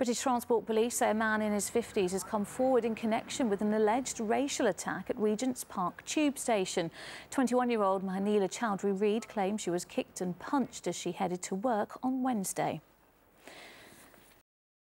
British Transport Police say a man in his 50s has come forward in connection with an alleged racial attack at Regent's Park tube station. 21-year-old Mahaneela Choudhury-Reid claims she was kicked and punched as she headed to work on Wednesday.